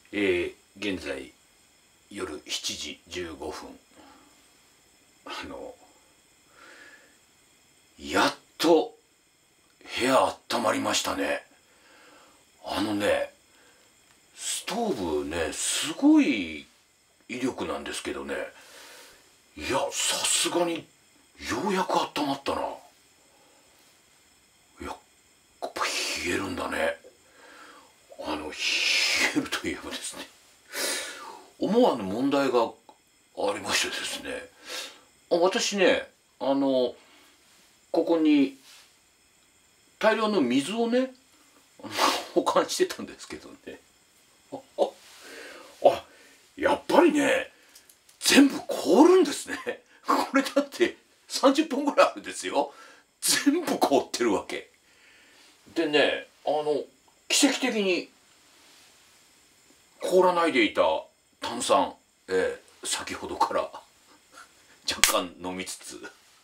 現在夜7時15分、やっと部屋温まりましたね。ストーブね、すごい威力なんですけどね、いや、さすがにようやく温まったな。いや、やっぱ冷えるんだね。冷えるといえばですね、思わぬ問題がありましてですね、私ね、ここに大量の水をね、保管してたんですけどね、やっぱりね、全部凍るんですね。これだって30分ぐらいあるんですよ。全部凍ってるわけでね、奇跡的に凍らないでいた炭酸、先ほどから若干飲みつつ、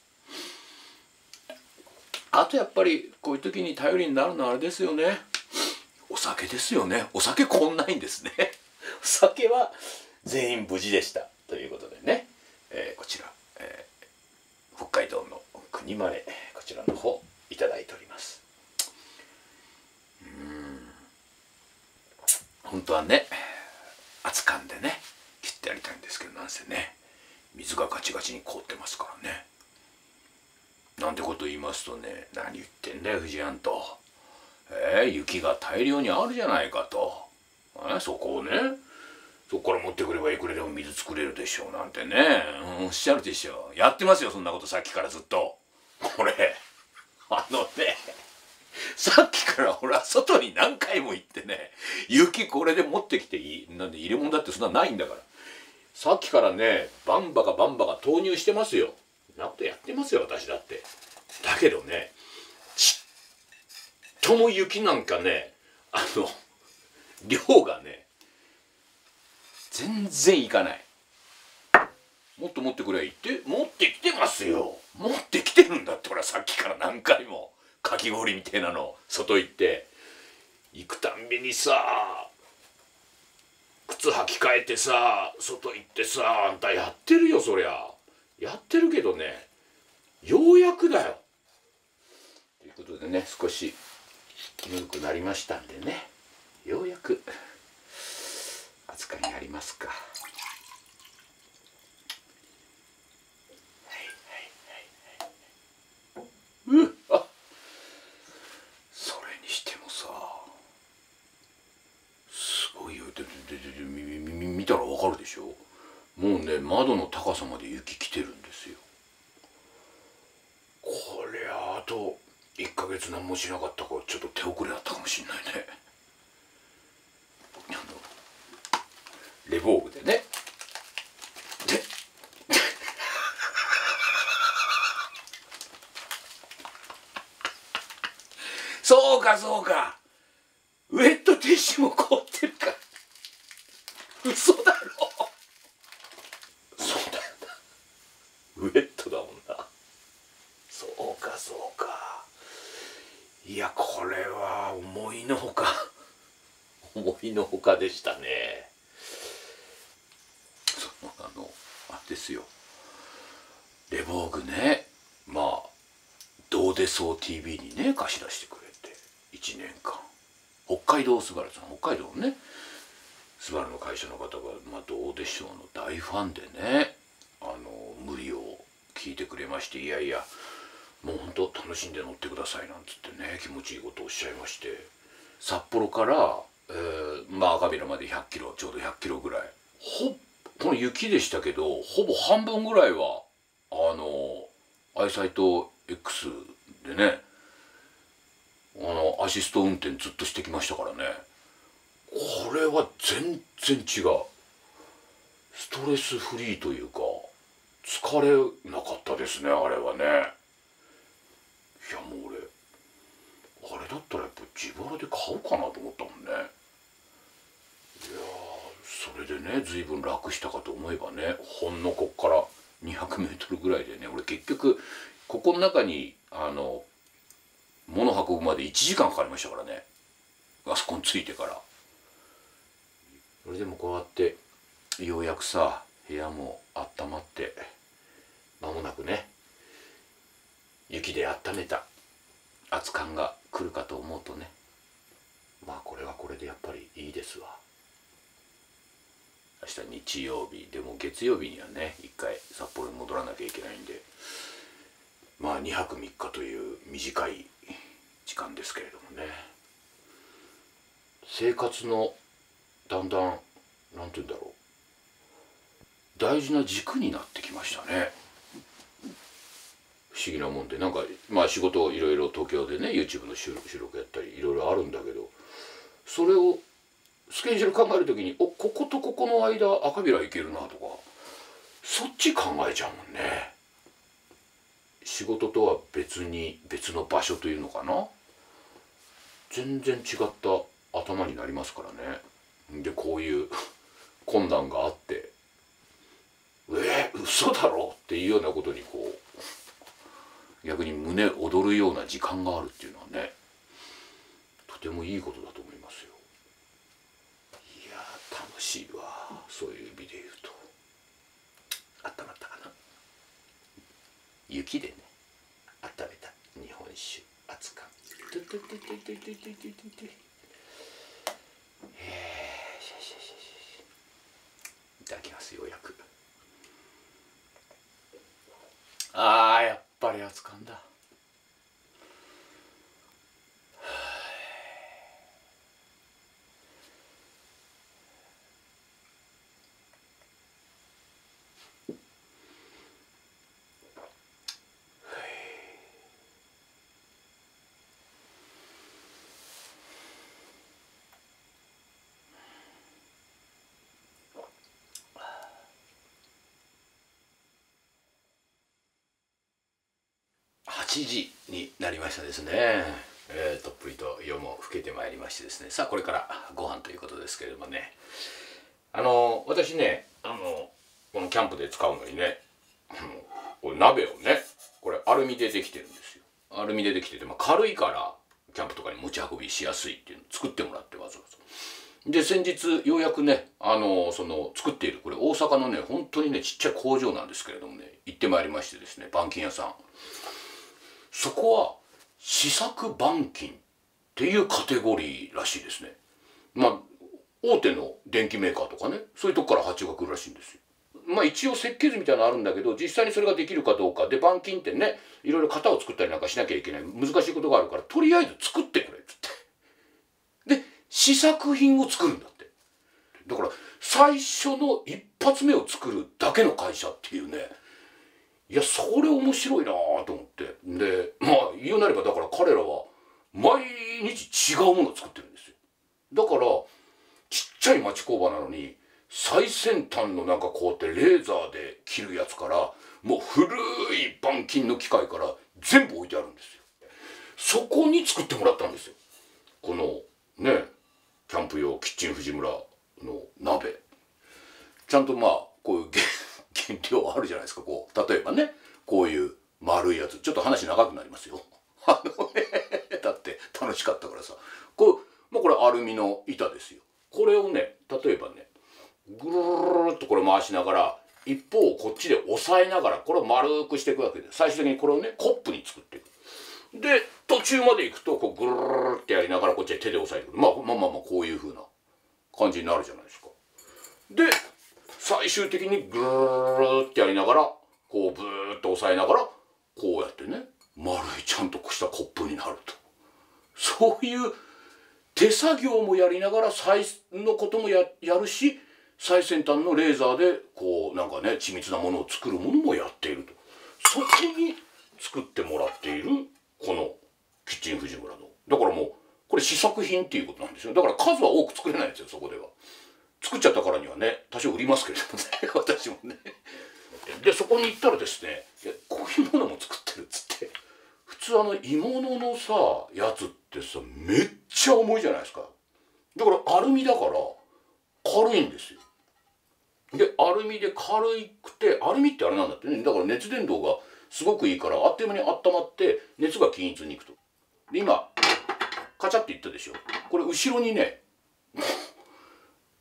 あとやっぱりこういう時に頼りになるのはあれですよね、お酒ですよね。お酒凍んないんですね。お酒は全員無事でしたということでね、こちら、北海道の国まれ、こちらの方いただいております。本当はね、熱燗でね切ってやりたいんですけど、なんせね、水がガチガチに凍ってますからね。なんてこと言いますとね、何言ってんだよ藤庵と、雪が大量にあるじゃないかと、そこをね、そこから持ってくればいくらでも水作れるでしょうなんてね、おっしゃるでしょう。やってますよそんなこと、さっきからずっと。これさっきからほら外に何回も行ってね、雪これで持ってきてなんで入れ物だってそんなないんだから、さっきからねバンバカ投入してますよ。そんなことやってますよ私だって。だけどね、ちっとも雪なんかね、量がね全然いかない。もっと持ってくれ言って持ってきてますよ。持ってきてるんだって。ほらさっきから何回もかき氷みたいなの外行って行くたんびにさ、靴履き替えてさ外行ってさ、あんたやってるよ、そりゃやってるけどね、ようやくだよ。ということでね、少しぬるくなりましたんでね、ようやく扱いにありますか。それにしてもさ、すごいよ。見たらわかるでしょ。もうね、窓の高さまで雪来てるんですよ。こりゃあと1ヶ月何もしなかったからちょっと手遅れだったかもしんないね。レボーグでね、でそうかそうか、ウェットティッシュも凍ってるか。嘘だろ。そうだよな、ウェットだもんな。そうかそうか。いや、これは思いのほかでしたね。あれですよ、レボーグね、まあどうでそう TV にね貸し出してくれて1年間、北海道スバルさん、北海道のねスバルの会社の方が、どうでしょうの大ファンでね、無理を聞いてくれまして、いやいやもうほんと楽しんで乗ってくださいなんつってね、気持ちいいことをおっしゃいまして、札幌から、赤平まで100キロ、ちょうど100キロぐらい、この雪でしたけどほぼ半分ぐらいはアイサイト X でね、アシスト運転ずっとしてきましたからね。これは全然違う。ストレスフリーというか疲れなかったですね、あれはね。いやもう俺あれだったらやっぱ自腹で買おうかなと思ったもんね。いやそれでね随分楽したかと思えばね、ほんのこっから200メートルぐらいでね、俺結局ここの中に物運ぶまで1時間かかりましたからね、あそこに着いてから。 それでもこうやってようやくさ部屋も温まって間もなくね雪で温めた熱燗が来るかと思うとね、まあこれはこれでやっぱりいいですわ。明日日曜日でも月曜日にはね一回札幌に戻らなきゃいけないんで、まあ2泊3日という短い時間ですけれどもね、生活のだんだんなんて言うんだろう、大事な軸になってきましたね。不思議なもんで、なんかまあ仕事いろいろ東京でね YouTube の収録やったりいろいろあるんだけど、それをスケジュール考えるときにこことここの間赤びらいけるなとかそっち考えちゃうもんね。仕事とは別の場所というのかな、全然違った頭になりますからね。でこういう困難があって嘘だろっていうようなことにこう逆に胸躍るような時間があるっていうのはね、とてもいいことだと思いますよ。いやー楽しいわ、そういう意味で言うと。あったまったかな、雪でね温めた日本酒熱燗、いただきます。ようやくやっぱり熱燗だ。8時になりましたですね。とっぷりと夜も更けてまいりましてですね、さあこれからご飯ということですけれどもね、私ねこのキャンプで使うのにねこれ鍋をねこれアルミでできてるんですよ。アルミでできてて、まあ、軽いからキャンプとかに持ち運びしやすいっていうのを作ってもらってわざわざ。で先日ようやくねその作っているこれ大阪のね本当にねちっちゃい工場なんですけれどもね行ってまいりましてですね、板金屋さん、そこは試作板金っていうカテゴリーらしいですね。まあ大手の電機メーカーとかねそういうとこから発注が来るらしいんですよ。まあ一応設計図みたいなのあるんだけど実際にそれができるかどうかで、板金ってねいろいろ型を作ったりなんかしなきゃいけない難しいことがあるから、とりあえず作ってくれっつってで試作品を作るんだって。だから最初の一発目を作るだけの会社っていうね、いやそれ面白いなと思って、でまあ言うなればだから彼らは毎日違うものを作ってるんですよ。だからちっちゃい町工場なのに最先端のなんかこうやってレーザーで切るやつからもう古い板金の機械から全部置いてあるんですよ。そこに作ってもらったんですよ、このねキャンプ用キッチン藤村の鍋。ちゃんとまあこういう原料あるじゃないですか。こう例えばねこういう丸いやつ、ちょっと話長くなりますよだって楽しかったからさ、これアルミの板ですよ。これをね例えばねぐるるっとこれ回しながら一方をこっちで押さえながらこれを丸くしていくわけで、最終的にこれをねコップに作っていく。で途中まで行くとこうぐるるってやりながらこっちで手で押さえていく。まあこういう風な感じになるじゃないですか。で最終的にぐーってやりながらこうブーッと押さえながらこうやってね丸いちゃんとしたコップになると、そういう手作業もやりながら最のこともやるし、最先端のレーザーでこうなんかね緻密なものを作るものもやっていると、そこに作ってもらっているこのキッチン藤村の、だからもうこれ試作品っていうことなんですよ。だから数は多く作れないんですよ。そこでは作っちゃったからにはね多少売りますけれどもね私もね。でそこに行ったらですねこういうものも作ってるっつって、普通鋳物のさやつってさめっちゃ重いじゃないですか。だからアルミだから軽いんですよ。でアルミで軽くて、アルミってあれなんだってね、だから熱伝導がすごくいいからあっという間に温まって熱が均一にいくと。で今カチャっていったでしょ。これ後ろにね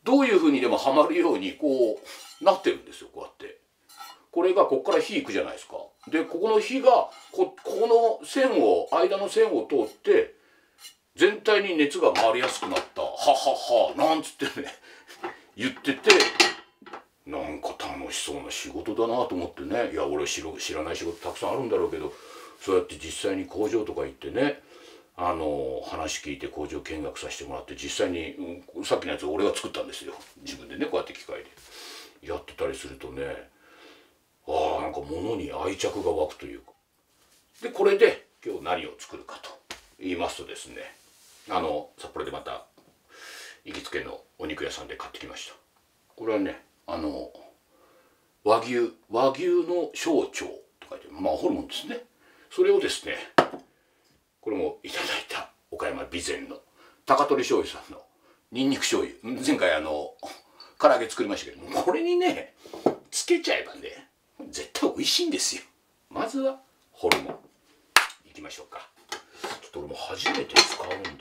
どういうふうにでもはまるようにこうなってるんですよ。こうやってこれがここから火いくじゃないですか。でここの火がここの線を間の線を通って全体に熱が回りやすくなった。はははなんつってね言ってて、なんか楽しそうな仕事だなと思ってね。いや俺知らない仕事たくさんあるんだろうけど、そうやって実際に工場とか行ってね、話聞いて工場見学させてもらって、実際に、さっきのやつ俺が作ったんですよ、自分でね。こうやって機械でやってたりするとね、なんか物に愛着が湧くというか。でこれで今日何を作るかと言いますとですね、札幌でまた行きつけのお肉屋さんで買ってきました。これはね和牛の小腸と書いてホルモンですね。それをですね、これもいただいた岡山備前の高取醤油さんのにんにく醤油、前回唐揚げ作りましたけども、これにねつけちゃえばね絶対美味しいんですよ。まずはホルモンいきましょうか。ちょっと俺も初めて使うんでね、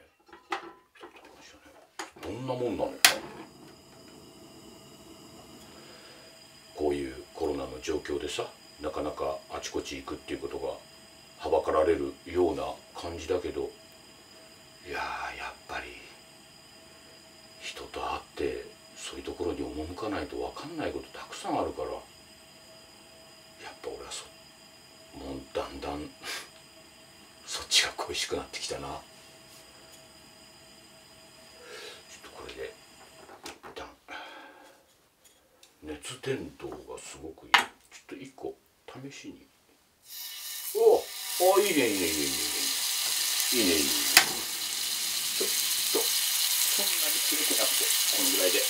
どんなもんなのか。こういうコロナの状況でさ、なかなかあちこち行くっていうことがはばかられるような感じだけど、いややっぱり人と会ってそういうところに赴かないと分かんないことたくさんあるから、やっぱ俺はもうだんだんそっちが恋しくなってきたな。ちょっとこれで一旦熱伝導がすごくいい。ちょっと一個試しに。いいねいいねいいねいいねいいねいいねいいね。ちょっとそんなに強くなくてこのぐらいで。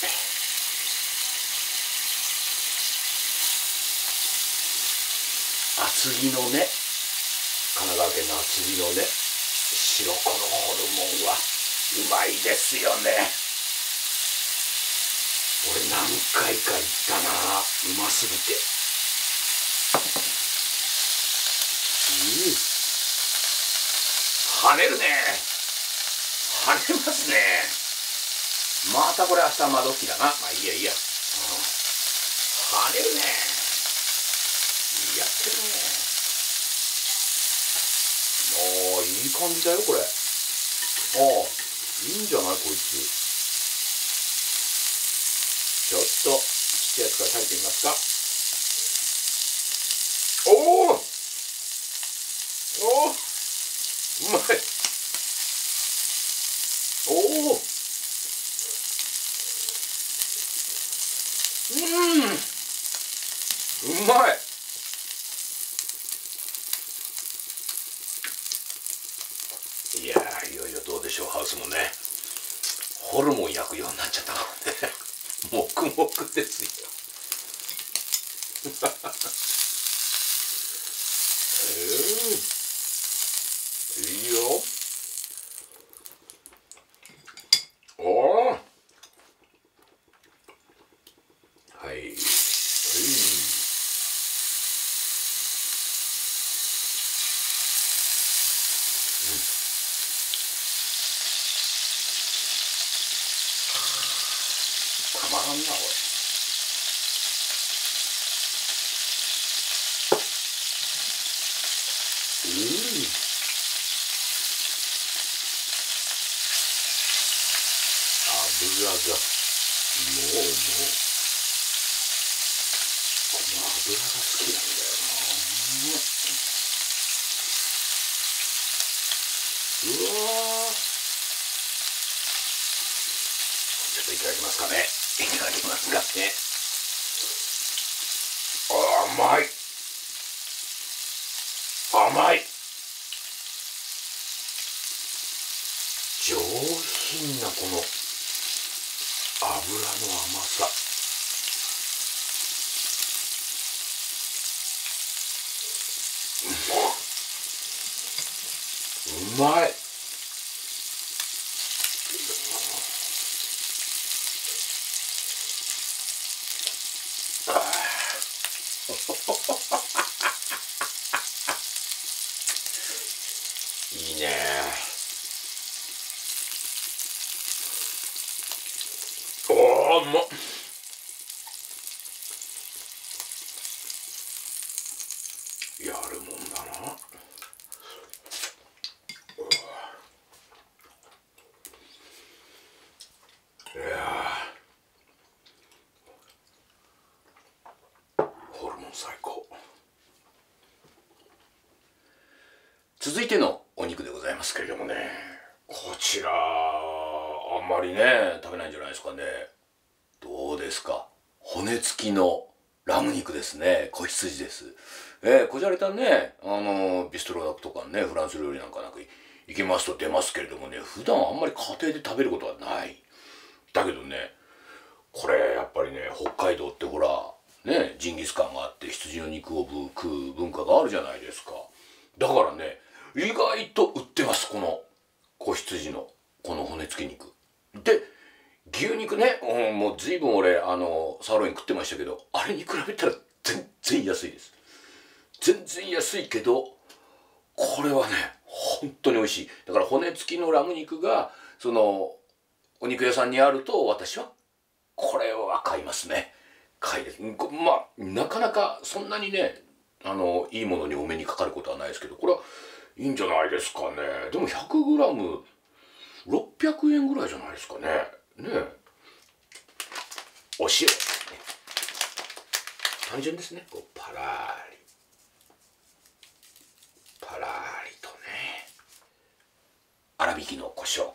厚木のね、神奈川県の厚木のね白子のホルモンはうまいですよね。俺何回か行ったな、うますぎて。跳ねるね、跳ねますね。またこれ明日窓拭きだな。まあいいやいいや、跳ねるね、やってるね。いい感じだよこれ。いいんじゃないこいつ。ちょっとちっちゃいやつから食べてみますか。うまい。うまい。いやいよいよどうでしょう、ハウスもねホルモン焼くようになっちゃったからね黙々ですよいいよ。はい。たまらんな、おい。油がもうこの油が好きなんだよな。うわちょっといただきますかね。いただきますかね。甘い甘い、上品なこの油の甘さ。うまい。いいね。おうまっ。やるもんだな。いやホルモン最高。続いてのお肉でございますけれどもね、こちらあんまりね食べないんじゃないですかね。どうですか。骨付きのラム肉ですね。子羊です。こじゃれたね、ビストロとかね、フランス料理なんか行きますと出ますけれどもね、普段あんまり家庭で食べることはない。だけどね、これやっぱりね、北海道ってほらね、ジンギスカンがあって羊の肉を食う文化があるじゃないですか。だからね、意外と売ってます、この子羊のこの骨付き肉で。牛肉ね、もう随分俺サーロイン食ってましたけど、あれに比べたら全然安いです。全然安いけど、これはね本当に美味しい。だから骨付きのラム肉がそのお肉屋さんにあると、私はこれは買いますね。買いです。まあなかなかそんなにね、いいものにお目にかかることはないですけど、これはいいんじゃないですかね。でも 100g600 円ぐらいじゃないですかね。ねえ、お塩、単純ですね。こうパラリパラリとね、粗挽きの胡椒、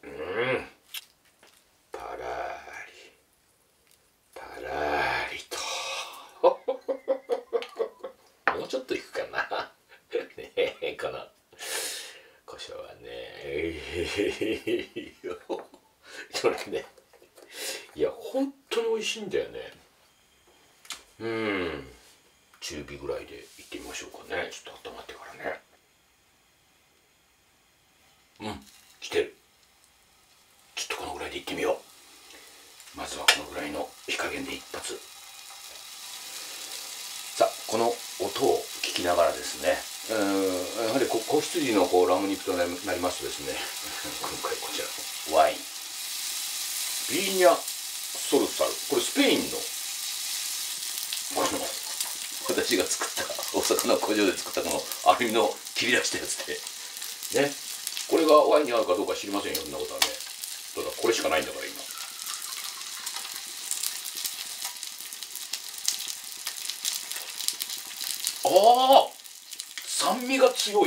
パラリパラリともうちょっといくかなねえ、この胡椒はねこれね、いや本当に美味しいんだよね。中火ぐらいでいってみましょうかね。ちょっと温まってからね。来てる。ちょっとこのぐらいでいってみよう。まずはこのぐらいの火加減で一発。さあ、この音を聞きながらですね、やはり子羊のラム肉となりますとですね今回こちらワイン、ビーニャソルサル、これスペインの私が作った大阪の工場で作ったこのアルミの切り出したやつでね、これがワインに合うかどうか知りませんよ。そんなことはね、ただこれしかないんだから今。酸味が強い。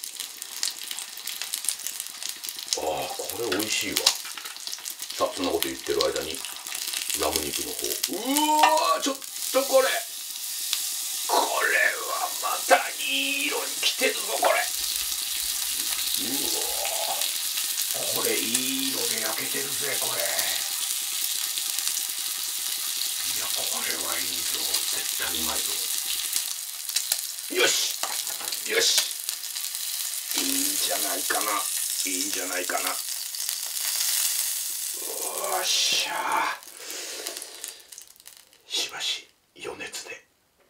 これ美味しいわ。さあ、そんなこと言ってる間にラム肉の方、ちょっとこれはまたいい色にきてるぞ。これいい色で焼けてるぜ。これ、いやこれはいいぞ、絶対うまいぞ。よしよし、いいんじゃないかな、いいんじゃないかな。よっしゃ、しばし余熱で。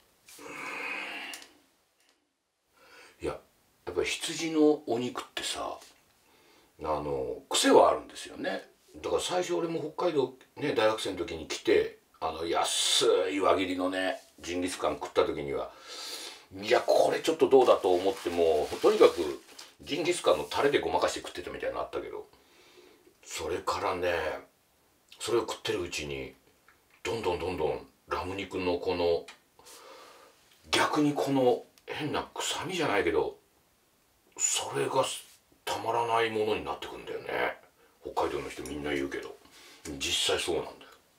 いや、やっぱり羊のお肉ってさ、癖はあるんですよね。だから最初俺も北海道ね、大学生の時に来て、安い輪切りのねジンギスカン食った時には、いやこれちょっとどうだと思って、もうとにかくジンギスカンのタレでごまかして食ってたみたいなのあったけど、それからね、それを食ってるうちにどんどんラム肉のこの逆にこの変な臭みじゃないけど、それがたまらないものになってくんだよね。北海道の人みんな言うけど、実際そうなんだ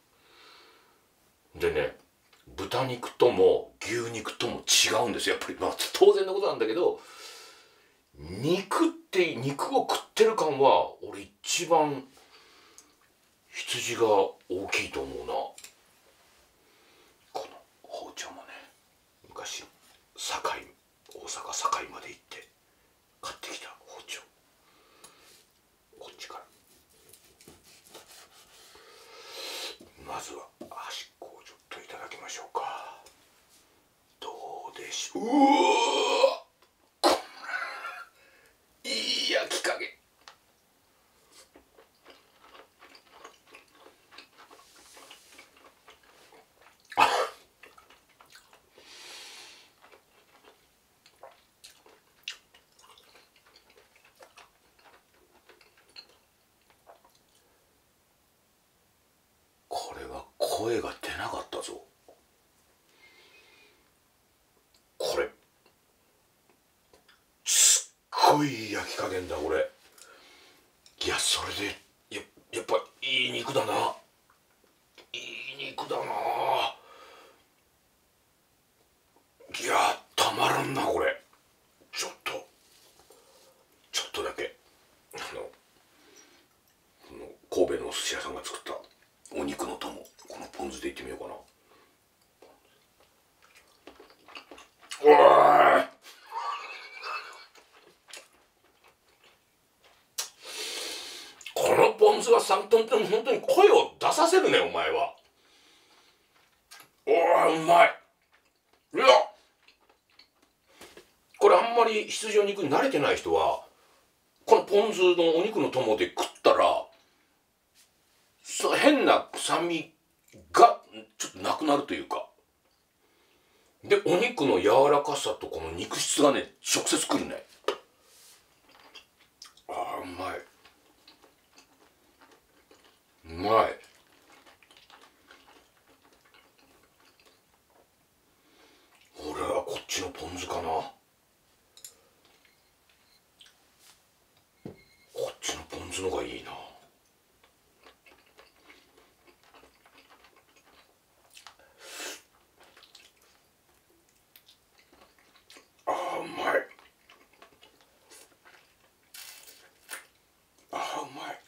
よ。でね、豚肉とも牛肉とも違うんですよ。やっぱり当然のことなんだけど、肉を食ってる感は俺一番羊が大きいと思うな。この包丁もね、昔大阪堺まで行って買ってきた包丁、こっちからまずは端っこをちょっといただきましょうか。どうでしょう。いい焼き加減。 声が出なかったぞ。これすっごい焼き加減だこれ。いやそれでやっぱいい肉だな、いい肉だな。いやたまらんなこれ。ちょっとだけ神戸のお寿司屋さんが作ったお肉の友、このポン酢でいってみようかな。おーい、このポン酢は本当に声を出させるねお前は。おーうまい。いやこれあんまり羊の肉に慣れてない人はこのポン酢のお肉の友で食ったら変な臭みがちょっとなくなるというか、でお肉の柔らかさとこの肉質がね直接くるね。あーうまい、うまい。俺はこっちのポン酢かな。こっちのポン酢のがいいな。あーうまい、あーうまい。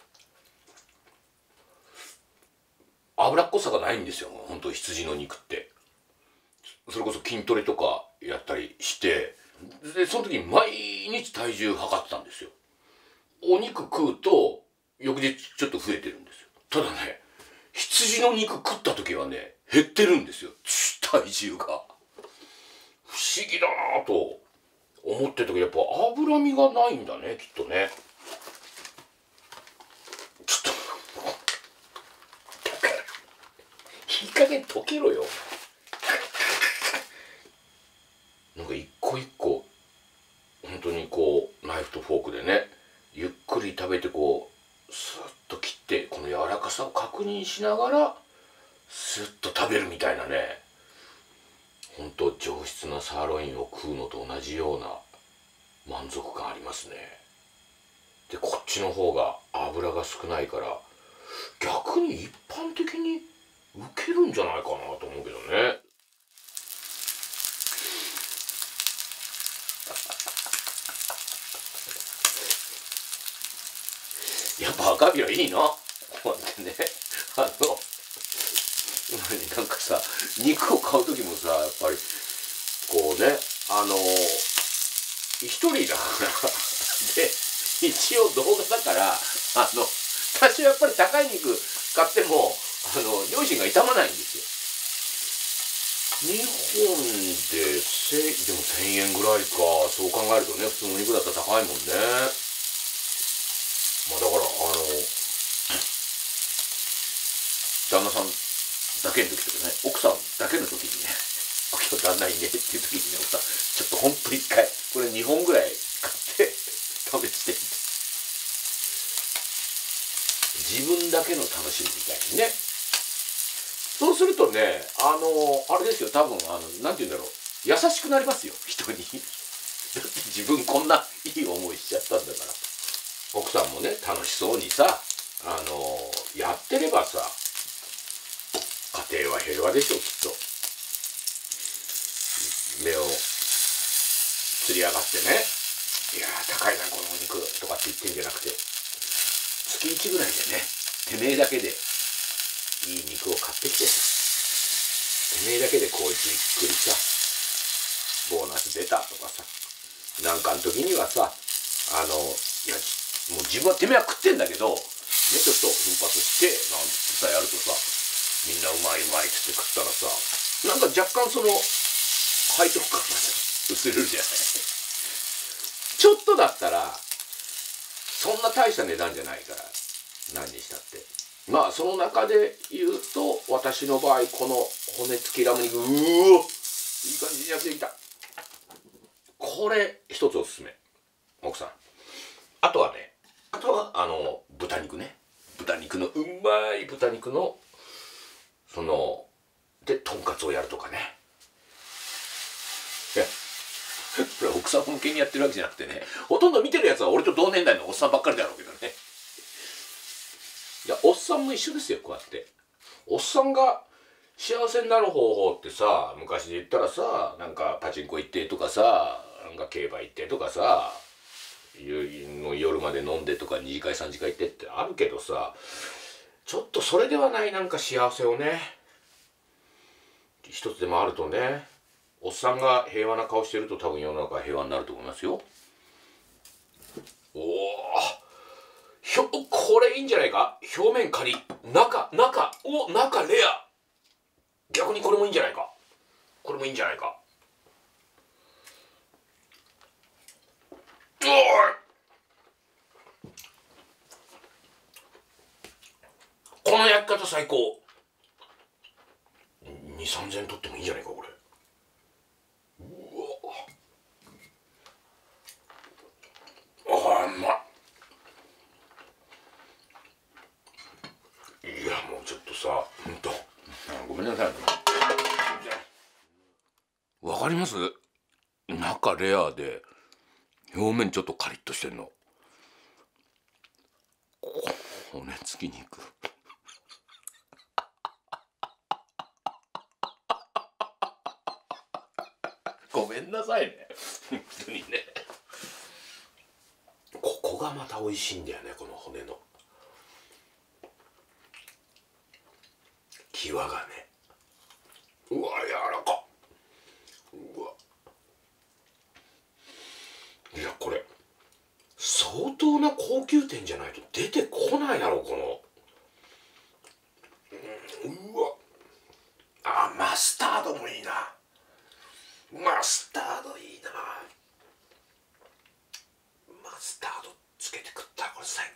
脂っこさがないんですよ本当羊の肉って。それこそ筋トレとかやったりして、でその時に毎日体重測ってたんですよ。お肉食うと翌日ちょっと増えてるんですよ。ただね羊の肉食った時はね減ってるんですよ体重が。不思議だなと思ってたけど、やっぱ脂身がないんだねきっとね。ちょっとだからいい加減溶けろよ。なんか一個一個本当にこうナイフとフォークでねゆっくり食べてこうスッと切ってこの柔らかさを確認しながらスッと食べるみたいなね、本当上質なサーロインを食うのと同じような満足感ありますね。でこっちの方が油が少ないから逆に一般的に受けるんじゃないかなと思うけどね。やっぱ赤身はいいなこうやってね。なんかさ肉を買う時もさやっぱりこうね一人だからで一応動画だから多少やっぱり高い肉買っても両親が傷まないんですよ。日本ででも1000円ぐらいか。そう考えるとね普通の肉だったら高いもんね。まあだから旦那さんだけの時とかね奥さんだけの時にね今日旦那いねっていう時にね奥さんちょっとほんと一回これ2本ぐらい買って試してみて、自分だけの楽しみみたいにね。そうするとねあれですよ多分なんて言うんだろう、優しくなりますよ人にだって自分こんないい思いしちゃったんだから。奥さんもね楽しそうにさやってればさ家庭は平和でしょきっと。目をつり上がってね、いやー高いなこのお肉とかって言ってんじゃなくて、月1ぐらいでねてめえだけでいい肉を買ってきて、てめえだけでこうじっくりさボーナス出たとかさ、なんかの時にはさいやもう自分はてめえは食ってんだけどね、ちょっと奮発してなんてさやるとさみんなうまいうまいっつって食ったらさなんか若干その背徳感が薄れるじゃないちょっとだったらそんな大した値段じゃないから何にしたって。まあその中で言うと私の場合この骨付きラム肉、うおいい感じに焼けてきた。これ一つおすすめ奥さん。あとは豚肉ね、豚肉のうまい豚肉のでとんかつをやるとかね。いやこれ奥さん向けにやってるわけじゃなくてね、ほとんど見てるやつは俺と同年代のおっさんばっかりだろうけどね。いやおっさんも一緒ですよ。こうやっておっさんが幸せになる方法ってさ、昔で言ったらさ、なんかパチンコ行ってとかさ、なんか競馬行ってとかさ、夜まで飲んでとか2次会3次会行ってってあるけどさ、ちょっとそれではないなんか幸せをね一つでもあるとね、おっさんが平和な顔してると多分世の中は平和になると思いますよ。おお、これいいんじゃないか。表面カリッ、中レア。逆にこれもいいんじゃないか。これもいいんじゃないか。おい、この焼き方最高。2、3000円取ってもいいんじゃないかこれ。うわ、あーうまい。いやもうちょっとさ、ほんとごめんなさい。わかります？中レアで表面ちょっとカリッとしてんの。骨付き肉ごめんなさいね本当にね。ここがまた美味しいんだよね、この骨の際がね。うわ柔らか。うわ、いやこれ相当な高級店じゃないと出てこないだろうこの。うわ、あ、マスタードもいいな。マスタードいいな。マスタードつけて食ったらこれ最